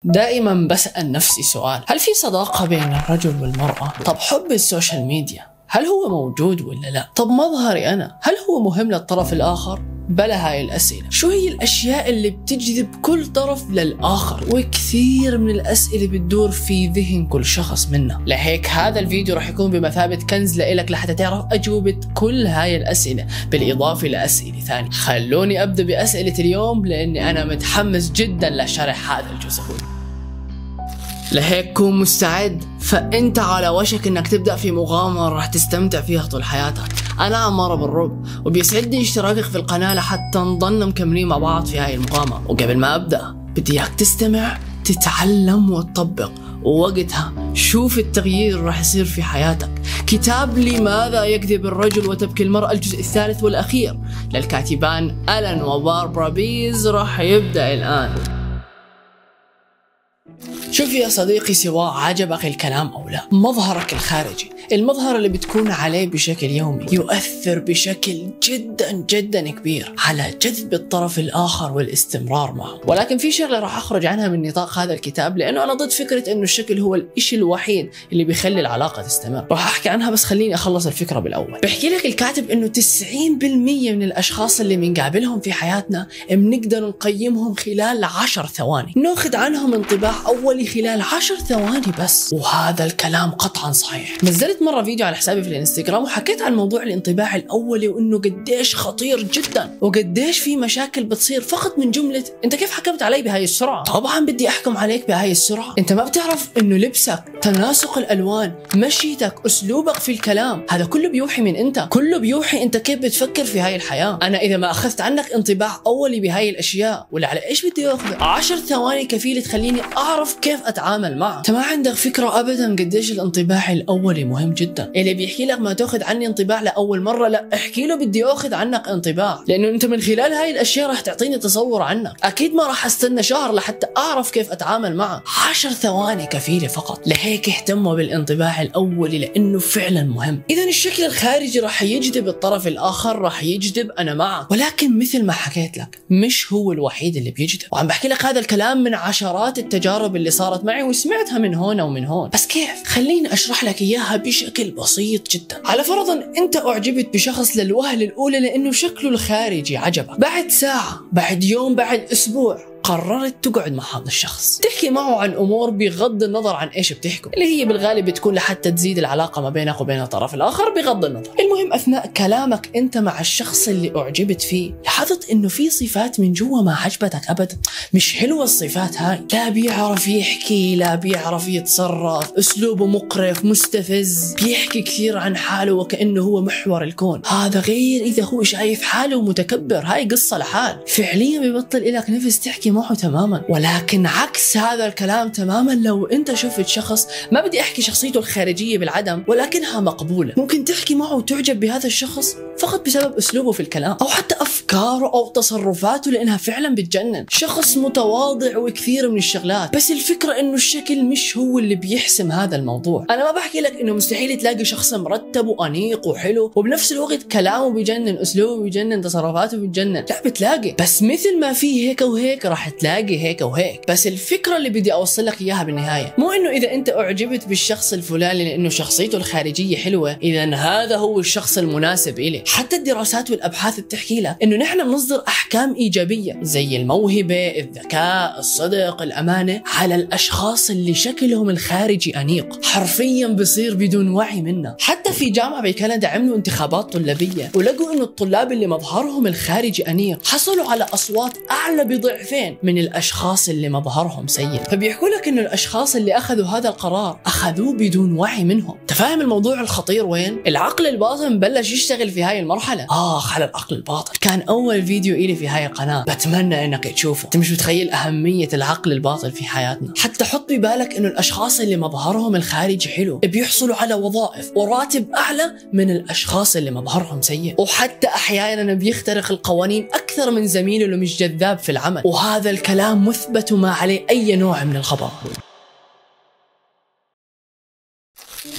دائما بسأل نفسي سؤال: هل في صداقة بين الرجل والمرأة؟ طب حب السوشيال ميديا هل هو موجود ولا لا؟ طب مظهري أنا هل هو مهم للطرف الآخر؟ بلا هاي الأسئلة. شو هي الأشياء اللي بتجذب كل طرف للآخر؟ وكثير من الأسئلة بتدور في ذهن كل شخص منا. لهيك هذا الفيديو راح يكون بمثابة كنز لإلك لحتى تعرف أجوبة كل هاي الأسئلة، بالإضافة لأسئلة ثانية. خلوني أبدأ بأسئلة اليوم لأني أنا متحمس جدا لشرح هذا الجزء. لهيك كون مستعد، فأنت على وشك انك تبدأ في مغامرة راح تستمتع فيها طول حياتك. أنا عمارة بالرب، وبيسعدني اشتراكك في القناة لحتى نضلنا مكملين مع بعض في هاي المغامرة. وقبل ما أبدأ بدي إياك تستمع، تتعلم وتطبق، ووقتها شوف التغيير اللي راح يصير في حياتك. كتاب لماذا يكذب الرجل وتبكي المرأة الجزء الثالث والأخير للكاتبان ألان وباربرا بيز راح يبدأ الآن. شوف يا صديقي، سواء عجبك الكلام أو لا، مظهرك الخارجي، المظهر اللي بتكون عليه بشكل يومي، يؤثر بشكل جدا كبير على جذب الطرف الآخر والاستمرار معه. ولكن في شغلة راح أخرج عنها من نطاق هذا الكتاب، لأنه أنا ضد فكرة إنه الشكل هو الإشي الوحيد اللي بيخلي العلاقة تستمر. راح أحكي عنها، بس خليني أخلص الفكرة بالأول. بحكي لك الكاتب إنه 90% من الأشخاص اللي بنقابلهم في حياتنا بنقدر نقيمهم خلال 10 ثواني، ناخذ عنهم انطباع أولي خلال 10 ثواني بس. وهذا الكلام قطعا صحيح. نزلت مرة فيديو على حسابي في الانستغرام وحكيت عن موضوع الانطباع الأولي، وإنه قديش خطير جدا، وقديش في مشاكل بتصير فقط من جملة أنت كيف حكمت علي بهاي السرعة؟ طبعا بدي أحكم عليك بهاي السرعة. أنت ما بتعرف إنه لبسك، تناسق الألوان، مشيتك، أسلوبك في الكلام، هذا كله بيوحي من أنت، كله بيوحي أنت كيف بتفكر في هاي الحياة. أنا إذا ما أخذت عنك انطباع أولي بهاي الأشياء، ولا على إيش بدي أخذ 10 ثواني كفيلة تخليني أعرف كيف أتعامل معه. أنت ما عندك فكرة أبدا قديش الانطباع الأولي مهم جدا. اللي بيحكي لك ما تاخذ عني انطباع لأول مرة، لا احكي له بدي أخذ عنك انطباع، لأنه أنت من خلال هاي الأشياء راح تعطيني تصور عنك. أكيد ما راح أستنى شهر لحتى أعرف كيف أتعامل معه، 10 ثواني كفيلة فقط. لهيك اهتموا بالانطباع الأولي لأنه فعلا مهم. إذا الشكل الخارجي راح يجذب الطرف الآخر، راح يجذب أنا معك، ولكن مثل ما حكيت لك مش هو الوحيد اللي بيجذب. وعم بحكي لك هذا الكلام من عشرات التجارب اللي صارت معي وسمعتها من هون ومن هون. بس كيف؟ خليني أشرح لك إياها بشكل بسيط جدا. على فرض أن أنت أعجبت بشخص للوهلة الأولى لأنه شكله الخارجي عجبك، بعد ساعة، بعد يوم، بعد أسبوع قررت تقعد مع هذا الشخص، تحكي معه عن أمور بغض النظر عن إيش بتحكوا، اللي هي بالغالب بتكون لحتى تزيد العلاقة ما بينك وبين الطرف الآخر بغض النظر. المهم أثناء كلامك أنت مع الشخص اللي أعجبت فيه، لاحظت إنه في صفات من جوا ما عجبتك أبدا، مش حلوة الصفات هاي. لا بيعرف يحكي، لا بيعرف يتصرف، أسلوبه مقرف، مستفز، بيحكي كثير عن حاله وكأنه هو محور الكون. هذا غير إذا هو شايف حاله متكبر، هاي قصة لحال، فعليا بيبطل إلك نفس تحكي معه تماما. ولكن عكس هذا الكلام تماما لو انت شفت شخص، ما بدي احكي شخصيته الخارجيه بالعدم، ولكنها مقبوله، ممكن تحكي معه وتعجب بهذا الشخص فقط بسبب اسلوبه في الكلام، او حتى افكاره او تصرفاته لانها فعلا بتجنن. شخص متواضع وكثير من الشغلات، بس الفكره انه الشكل مش هو اللي بيحسم هذا الموضوع. انا ما بحكي لك انه مستحيل تلاقي شخص مرتب وانيق وحلو وبنفس الوقت كلامه بيجنن، اسلوبه بيجنن، تصرفاته بتجنن، لا بتلاقي. بس مثل ما في هيك وهيك راح تلاقي هيك وهيك. بس الفكرة اللي بدي أوصل لك إياها بالنهاية مو إنه إذا أنت أعجبت بالشخص الفلاني لأنه شخصيته الخارجية حلوة إذا هذا هو الشخص المناسب إلي. حتى الدراسات والأبحاث بتحكي لك إنه نحن بنصدر أحكام إيجابية زي الموهبة، الذكاء، الصدق، الأمانة على الأشخاص اللي شكلهم الخارجي أنيق، حرفيا بصير بدون وعي منا. حتى في جامعة بكندا عملوا انتخابات طلابية ولقوا إنه الطلاب اللي مظهرهم الخارجي أنيق حصلوا على أصوات أعلى بضعفين من الأشخاص اللي مظهرهم سيء. فبيحكوا لك إنه الأشخاص اللي أخذوا هذا القرار أخذوه بدون وعي منهم. تفهم الموضوع الخطير وين؟ العقل الباطن بلش يشتغل في هاي المرحلة. على العقل الباطن كان أول فيديو إلي في هاي القناة، بتمنى إنك تشوفه. أنت مش متخيل أهمية العقل الباطن في حياتنا. حتى حط ببالك إنه الأشخاص اللي مظهرهم الخارجي حلو بيحصلوا على وظائف وراتب أعلى من الأشخاص اللي مظهرهم سيء، وحتى أحيانا بيخترق القوانين أكثر من زميله اللي مش جذاب في العمل. وهذا الكلام مثبت وما عليه أي نوع من الخبر.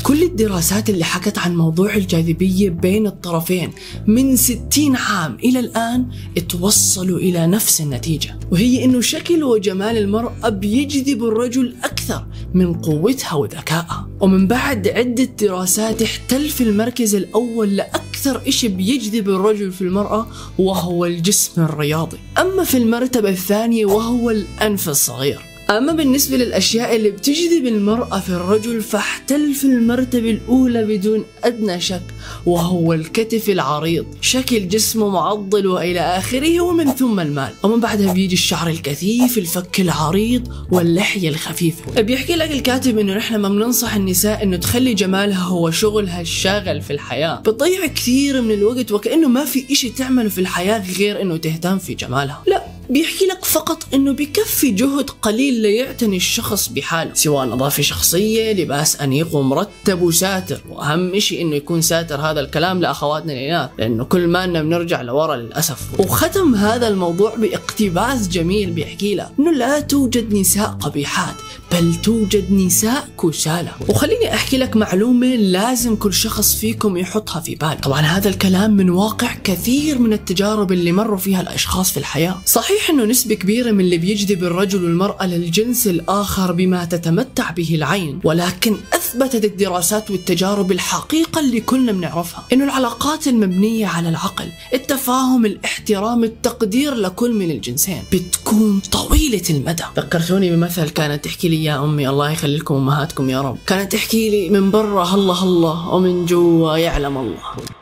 كل الدراسات اللي حكت عن موضوع الجاذبية بين الطرفين من 60 عام إلى الآن توصلوا إلى نفس النتيجة، وهي إنه شكل وجمال المرأة بيجذب الرجل أكثر من قوتها وذكائها. ومن بعد عدة دراسات احتل في المركز الأول لأكثر إشي بيجذب الرجل في المرأة وهو الجسم الرياضي، أما في المرتبة الثانية وهو الأنف الصغير. أما بالنسبة للأشياء اللي بتجذب المرأة في الرجل فاحتل في المرتبة الأولى بدون أدنى شك وهو الكتف العريض، شكل جسمه معضل وإلى آخره، ومن ثم المال. ومن بعدها بيجي الشعر الكثيف، الفك العريض، واللحية الخفيفة. بيحكي لك الكاتب إنه نحن ما بننصح النساء إنه تخلي جمالها هو شغلها الشاغل في الحياة، بتضيع كثير من الوقت وكأنه ما في إشي تعمله في الحياة غير إنه تهتم في جمالها. لا، بيحكي لك فقط انه بكفي جهد قليل ليعتني الشخص بحاله، سواء نظافة شخصية، لباس انيق ومرتب وساتر، واهم شيء انه يكون ساتر. هذا الكلام لاخواتنا الاناث لانه كل ما بنرجع لورا للاسف. وختم هذا الموضوع باقتباس جميل بيحكي لك انه لا توجد نساء قبيحات بل توجد نساء كسالى. وخليني احكي لك معلومة لازم كل شخص فيكم يحطها في باله. طبعا هذا الكلام من واقع كثير من التجارب اللي مروا فيها الاشخاص في الحياة. صحيح انه نسبة كبيرة من اللي بيجذب الرجل والمرأة للجنس الاخر بما تتمتع به العين، ولكن اثبتت الدراسات والتجارب الحقيقة اللي كلنا بنعرفها، انه العلاقات المبنية على العقل، التفاهم، الاحترام، التقدير لكل من الجنسين بتكون طويلة المدى. ذكرتوني بمثل كانت تحكي لي يا امي، الله يخلي لكم امهاتكم يا رب، كانت تحكي لي من برا هلا هلا ومن جوا يعلم الله.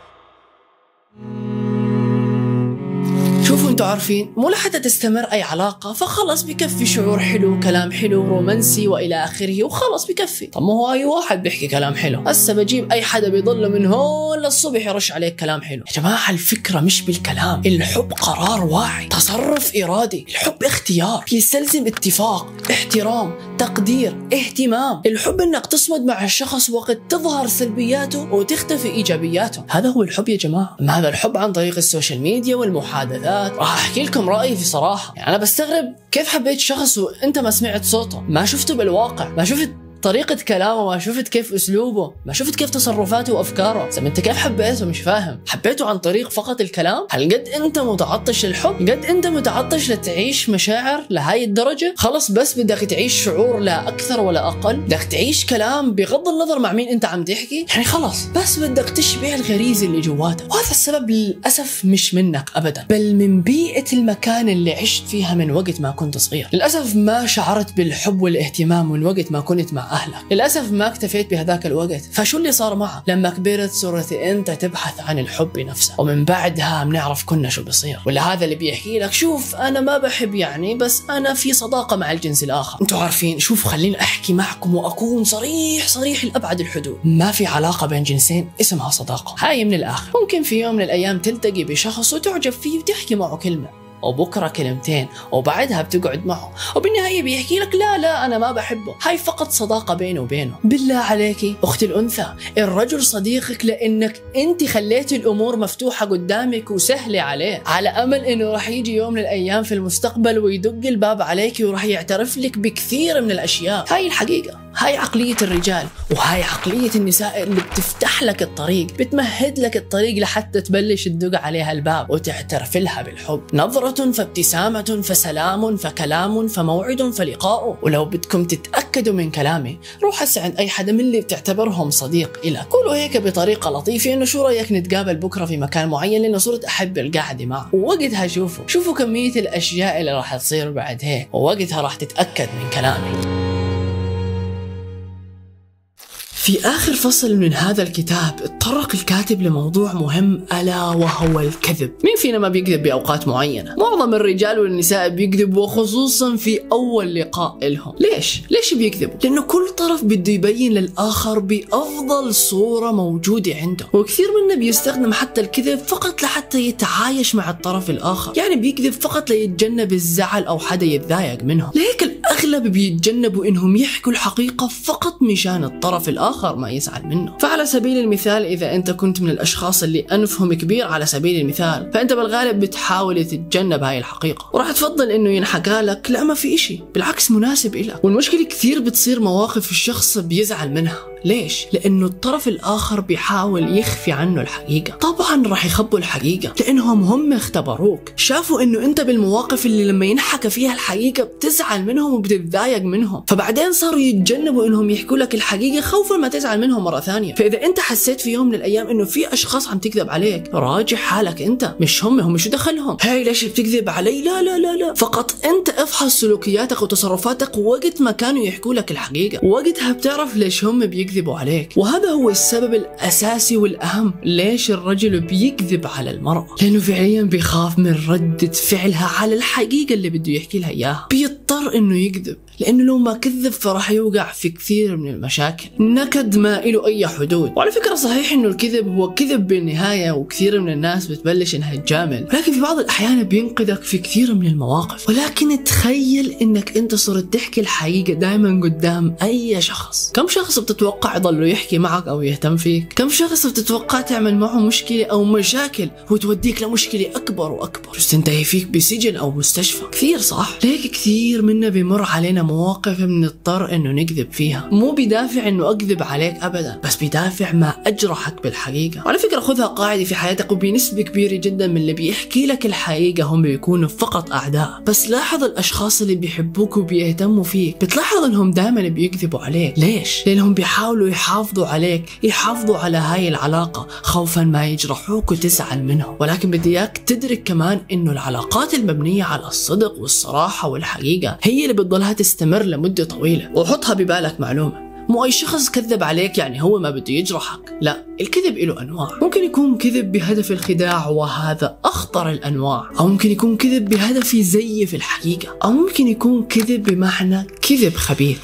شوفوا انتوا عارفين، مو لحتى تستمر اي علاقة فخلص بكفي شعور حلو، كلام حلو، رومانسي والى اخره، وخلص بكفي. طب ما هو اي واحد بيحكي كلام حلو، هسه بجيب اي حدا بيضل من هون للصبح يرش عليك كلام حلو. يا جماعة الفكرة مش بالكلام، الحب قرار واعي، تصرف ارادي، الحب اختيار، يستلزم اتفاق، احترام، تقدير، اهتمام. الحب انك تصمد مع الشخص وقت تظهر سلبياته وتختفي ايجابياته، هذا هو الحب يا جماعة. ما هذا الحب عن طريق السوشيال ميديا والمحادثات. راح احكي لكم رايي في صراحه، يعني انا بستغرب كيف حبيت شخص وانت ما سمعت صوته، ما شفته بالواقع، ما شفت طريقة كلامه، ما شفت كيف أسلوبه، ما شفت كيف تصرفاته وأفكاره. طيب أنت كيف حبيته؟ مش فاهم. حبيته عن طريق فقط الكلام؟ هل قد أنت متعطش للحب؟ قد أنت متعطش لتعيش مشاعر لهاي الدرجة؟ خلص بس بدك تعيش شعور لا أكثر ولا أقل، بدك تعيش كلام بغض النظر مع مين أنت عم تحكي، يعني خلص بس بدك تشبع الغريزة اللي جواتك. وهذا السبب للأسف مش منك أبدا، بل من بيئة المكان اللي عشت فيها من وقت ما كنت صغير. للأسف ما شعرت بالحب والاهتمام من وقت ما كنت مع أهلك، للأسف ما اكتفيت بهذاك الوقت. فشو اللي صار معك؟ لما كبرت صرت أنت تبحث عن الحب نفسه، ومن بعدها بنعرف كنا شو بيصير. ولا هذا اللي بيحكي لك شوف أنا ما بحب يعني، بس أنا في صداقة مع الجنس الآخر. أنتوا عارفين، شوف خليني أحكي معكم وأكون صريح لأبعد الحدود، ما في علاقة بين جنسين اسمها صداقة. هاي من الآخر، ممكن في يوم من الأيام تلتقي بشخص وتعجب فيه وتحكي معه كلمة، وبكره كلمتين، وبعدها بتقعد معه، وبالنهاية بيحكي لك لا أنا ما بحبه. هاي فقط صداقة بينه وبينه. بالله عليكي أختي الأنثى، الرجل صديقك لأنك أنت خليتي الأمور مفتوحة قدامك وسهلة عليه، على أمل إنه راح يجي يوم من الأيام في المستقبل ويدق الباب عليكي وراح يعترف لك بكثير من الأشياء. هاي الحقيقة، هاي عقلية الرجال، وهاي عقلية النساء اللي بتفتح لك الطريق، بتمهد لك الطريق لحتى تبلش تدق عليها الباب وتعترف لها بالحب. نظرة فابتسامة فسلام فكلام فموعد فلقاء. ولو بدكم تتأكدوا من كلامي، روح هسه عند أي حدا من اللي بتعتبرهم صديق إلك، قولوا هيك بطريقة لطيفة إنه شو رأيك نتقابل بكرة في مكان معين لأنه صرت أحب القعدة معه. ووقتها شوفوا كمية الأشياء اللي راح تصير بعد هيك، ووقتها راح تتأكد من كلامي. في آخر فصل من هذا الكتاب اتطرق الكاتب لموضوع مهم ألا وهو الكذب. مين فينا ما بيكذب بأوقات معينة؟ معظم الرجال والنساء بيكذبوا، وخصوصا في أول لقاء لهم. ليش بيكذبوا؟ لأنه كل طرف بده يبين للآخر بأفضل صورة موجودة عنده، وكثير منا بيستخدم حتى الكذب فقط لحتى يتعايش مع الطرف الآخر، يعني بيكذب فقط ليتجنب الزعل أو حدا يتضايق منهم. لهيك الأغلب بيتجنبوا إنهم يحكوا الحقيقة فقط مشان الطرف الآخر ما يزعل منه. فعلى سبيل المثال، إذا أنت كنت من الأشخاص اللي أنفهم كبير على سبيل المثال، فأنت بالغالب بتحاول تتجنب هاي الحقيقة، وراح تفضل إنه ينحكى لك لا ما في إشي، بالعكس مناسب إلك. والمشكلة كثير بتصير مواقف الشخص بيزعل منها، ليش؟ لأنه الطرف الآخر بيحاول يخفي عنه الحقيقة. طبعا راح يخبوا الحقيقة لأنهم هم اختبروك، شافوا إنه أنت بالمواقف اللي لما ينحكى فيها الحقيقة بتزعل منهم وبتتضايق منهم، فبعدين صاروا يتجنبوا إنهم يحكوا لك الحقيقة خوفا ما تزعل منهم مرة ثانية. فإذا أنت حسيت في يوم من الأيام إنه في أشخاص عم تكذب عليك، راجع حالك أنت، مش هم شو دخلهم؟ هاي ليش بتكذب علي؟ لا لا لا لا، فقط أنت افحص سلوكياتك وتصرفاتك وقت ما كانوا يحكوا لك الحقيقة، وقتها بتعرف ليش هم بيكذبوا عليك. وهذا هو السبب الأساسي والأهم ليش الرجل بيكذب على المرأة، لأنه فعليا بيخاف من ردة فعلها على الحقيقة اللي بده يحكي لها إياها. بيضطر إنه يكذب، لأنه لو ما كذب فراح يوقع في كثير من المشاكل. نكد ما له أي حدود. وعلى فكرة صحيح إنه الكذب هو كذب بالنهاية، وكثير من الناس بتبلش إنها تجامل، ولكن في بعض الأحيان بينقذك في كثير من المواقف. ولكن تخيل إنك أنت صرت تحكي الحقيقة دائما قدام أي شخص. كم شخص بتتوقع يضل يحكي معك أو يهتم فيك؟ كم شخص بتتوقع تعمل معه مشكلة أو مشاكل وتوديك لمشكلة أكبر وأكبر تنتهي فيك بسجن أو مستشفى؟ كثير صح؟ ليك كثير منا بيمر علينا مواقف بنضطر إنه نكذب فيها، مو بدافع إنه أكذب عليك أبدا، بس بدافع ما أجرحك بالحقيقة. وعلى فكرة خذها قاعدة في حياتك، وبنسبة كبيرة جدا من اللي بيحكي لك الحقيقة هم بيكونوا فقط أعداء. بس لاحظ الأشخاص اللي بيحبوك وبيهتموا فيك، بتلاحظ إنهم دائما بيكذبوا عليك. ليش؟ لأنهم بيحاولوا يحافظوا عليك، يحافظوا على هاي العلاقة خوفا ما يجرحوك وتزعل منهم. ولكن بدي إياك تدرك كمان إنه العلاقات المبنية على الصدق والصراحة والحقيقة هي اللي بتضلها تستمر لمدة طويلة. وحطها ببالك معلومة، مو أي شخص كذب عليك يعني هو ما بده يجرحك، لا، الكذب له أنواع. ممكن يكون كذب بهدف الخداع وهذا أخطر الأنواع، أو ممكن يكون كذب بهدف يزيف الحقيقة، أو ممكن يكون كذب بمعنى كذب خبيث.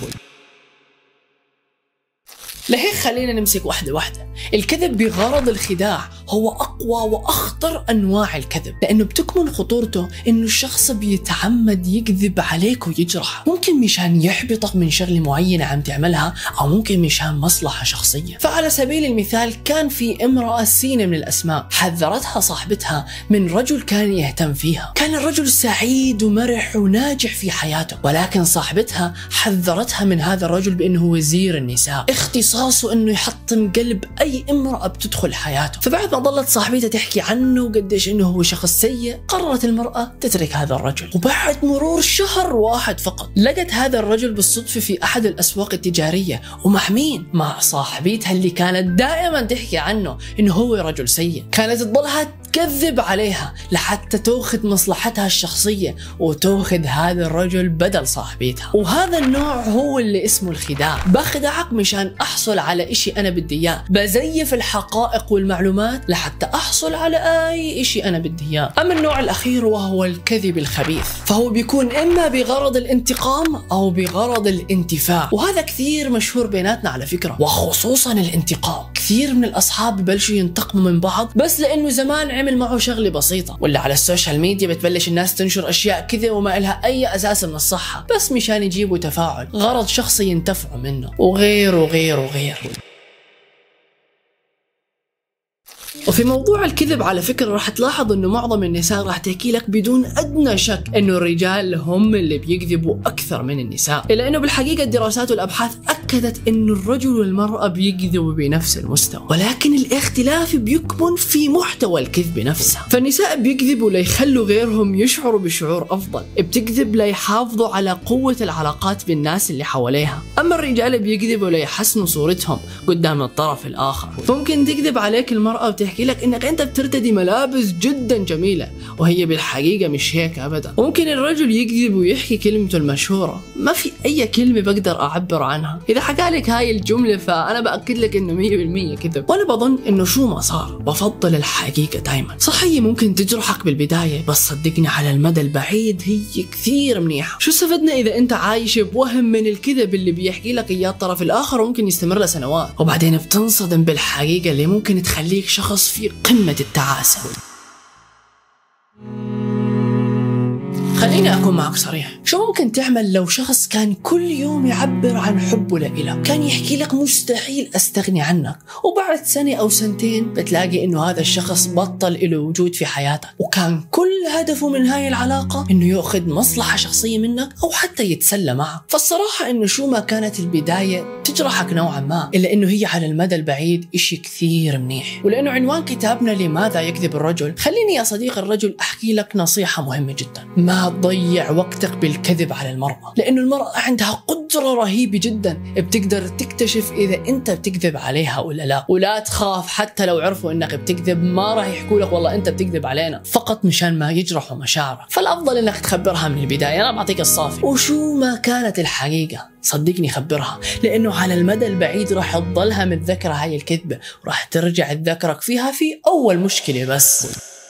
لهيك خلينا نمسك واحدة واحدة. الكذب بغرض الخداع هو أقوى وأخطر أنواع الكذب، لأنه بتكمن خطورته إنه الشخص بيتعمد يكذب عليك ويجرح، ممكن مشان يحبطك من شغلة معينة عم تعملها، أو ممكن مشان مصلحة شخصية. فعلى سبيل المثال كان في امرأة سين من الأسماء حذرتها صاحبتها من رجل كان يهتم فيها. كان الرجل سعيد ومرح وناجح في حياته، ولكن صاحبتها حذرتها من هذا الرجل بأنه وزير النساء، اختصاصه أنه يحطم قلب أي امرأة بتدخل حياته. فبعد ما ظلت صاحبتها تحكي عنه وقديش انه هو شخص سيء، قررت المرأة تترك هذا الرجل. وبعد مرور شهر واحد فقط لقت هذا الرجل بالصدفة في أحد الأسواق التجارية، ومع مين؟ مع صاحبتها اللي كانت دائما تحكي عنه انه هو رجل سيء. كانت تضلها تكذب عليها لحتى تأخذ مصلحتها الشخصية وتأخذ هذا الرجل بدل صاحبتها. وهذا النوع هو اللي اسمه الخداع. بخدعك مشان أحصل على إشي أنا بدي إياه، بزيف الحقائق والمعلومات لحتى أحصل على أي إشي أنا بدي إياه. أما النوع الأخير وهو الكذب الخبيث، فهو بيكون إما بغرض الانتقام أو بغرض الانتفاع، وهذا كثير مشهور بيناتنا على فكرة، وخصوصا الانتقام. كثير من الأصحاب ببلشوا ينتقموا من بعض بس لأنه زمان عمل معه شغلة بسيطة، ولا على السوشيال ميديا بتبلش الناس تنشر أشياء كذا وما إلها أي أساس من الصحة، بس مشان يجيبوا تفاعل، غرض شخصي ينتفعوا منه، وغير وغير وغير. وفي موضوع الكذب على فكرة راح تلاحظ انه معظم النساء راح تحكي لك بدون ادنى شك انه الرجال هم اللي بيكذبوا اكثر من النساء، الا انه بالحقيقة الدراسات والابحاث اكدت انه الرجل والمرأة بيكذبوا بنفس المستوى، ولكن الاختلاف بيكمن في محتوى الكذب نفسه. فالنساء بيكذبوا ليخلوا غيرهم يشعروا بشعور افضل، بتكذب ليحافظوا على قوة العلاقات بالناس اللي حواليها، اما الرجال بيكذبوا ليحسنوا صورتهم قدام الطرف الاخر. ممكن تكذب عليك المرأة بتحكي لك انك انت بترتدي ملابس جدا جميلة وهي بالحقيقة مش هيك ابدا. ممكن الرجل يكذب ويحكي كلمته المشهورة، ما في اي كلمة بقدر اعبر عنها. اذا حكى لك هاي الجملة فانا باكد لك انه 100% كذب، وانا بظن انه شو ما صار بفضل الحقيقة دايما. صحيح ممكن تجرحك بالبداية، بس صدقني على المدى البعيد هي كثير منيحة. شو استفدنا اذا انت عايش بوهم من الكذب اللي بيحكي لك اياه الطرف الاخر وممكن يستمر لسنوات، وبعدين بتنصدم بالحقيقة اللي ممكن تخليك شخص في قمة التعاسة. خليني أكون معك صريح، شو ممكن تعمل لو شخص كان كل يوم يعبر عن حبه لإلك، كان يحكي لك مستحيل أستغني عنك، وبعد سنة أو سنتين بتلاقي إنه هذا الشخص بطل له وجود في حياتك، وكان كل هدفه من هاي العلاقة إنه يأخذ مصلحة شخصية منك أو حتى يتسلى معك. فالصراحة إنه شو ما كانت البداية تجرحك نوعا ما، إلا إنه هي على المدى البعيد إشي كثير منيح. ولأنه عنوان كتابنا لماذا يكذب الرجل، خليني يا صديق الرجل أحكي لك نصيحة مهمة جدا: ما تضيع وقتك بالكذب على المرأة، لأنه المرأة عندها قدرة رهيبة جدا بتقدر تكتشف إذا أنت بتكذب عليها ولا لا. ولا تخاف، حتى لو عرفوا إنك بتكذب ما راح يحكوا لك والله أنت بتكذب علينا، فقط مشان ما يجرحوا مشاعرك. فالأفضل إنك تخبرها من البداية: أنا بعطيك الصافي، وشو ما كانت الحقيقة صدقني خبرها، لأنه على المدى البعيد راح تضلها متذكرة هاي الكذبة، وراح ترجع تذكرك فيها في أول مشكلة بس.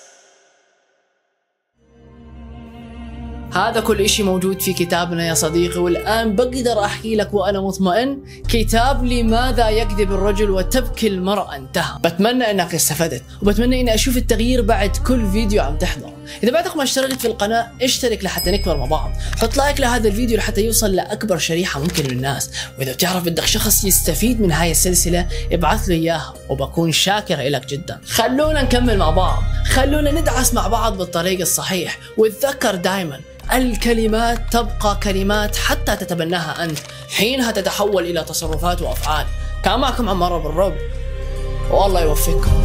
هذا كل إشي موجود في كتابنا يا صديقي، والآن بقدر أحكي لك وأنا مطمئن: كتاب لماذا يكذب الرجل وتبكي المرأة انتهى. بتمنى أنك استفدت، وبتمنى أني أشوف التغيير بعد كل فيديو عم تحضر. إذا بعدك ما اشتركت في القناة اشترك لحتى نكبر مع بعض، حط لايك لهذا الفيديو لحتى يوصل لأكبر شريحة ممكن من الناس، وإذا بتعرف بدك شخص يستفيد من هاي السلسلة ابعث له إياها وبكون شاكر لك جدا. خلونا نكمل مع بعض، خلونا ندعس مع بعض بالطريق الصحيح، وتذكر دايما: الكلمات تبقى كلمات حتى تتبناها أنت، حينها تتحول إلى تصرفات وأفعال. كان معكم عمار بالرب، والله يوفقكم.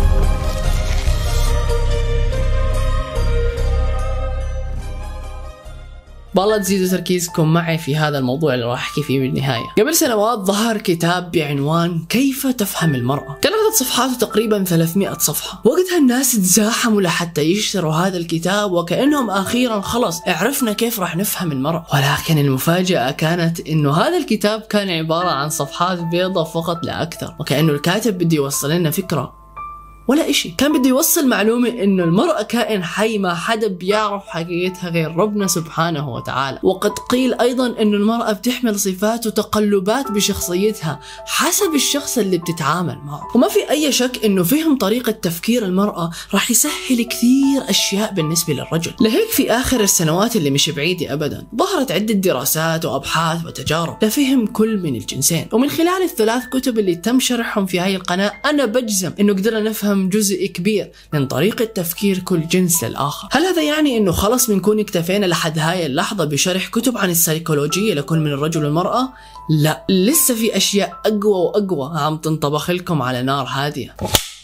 بالله تزيدوا تركيزكم معي في هذا الموضوع اللي راح أحكي فيه بالنهاية. قبل سنوات ظهر كتاب بعنوان كيف تفهم المرأة، كان عدد صفحاته تقريبا 300 صفحة. وقتها الناس تزاحموا لحتى يشتروا هذا الكتاب، وكأنهم أخيرا خلص عرفنا كيف راح نفهم المرأة. ولكن المفاجأة كانت إنه هذا الكتاب كان عبارة عن صفحات بيضة فقط لا أكثر، وكأنه الكاتب بده يوصل لنا فكرة ولا إشي، كان بده يوصل معلومة إنه المرأة كائن حي ما حدا بيعرف حقيقتها غير ربنا سبحانه وتعالى. وقد قيل أيضا إنه المرأة بتحمل صفات وتقلبات بشخصيتها حسب الشخص اللي بتتعامل معه، وما في أي شك إنه فهم طريقة تفكير المرأة راح يسهل كثير أشياء بالنسبة للرجل. لهيك في آخر السنوات اللي مش بعيدة أبدا ظهرت عدة دراسات وأبحاث وتجارب لفهم كل من الجنسين، ومن خلال الثلاث كتب اللي تم شرحهم في هاي القناة أنا بجزم إنه قدرنا نفهم جزء كبير من طريقة تفكير كل جنس للآخر. هل هذا يعني إنه خلص بنكون اكتفينا لحد هاي اللحظة بشرح كتب عن السيكولوجية لكل من الرجل والمرأة؟ لا، لسه في أشياء أقوى وأقوى عم تنطبخ لكم على نار هادية.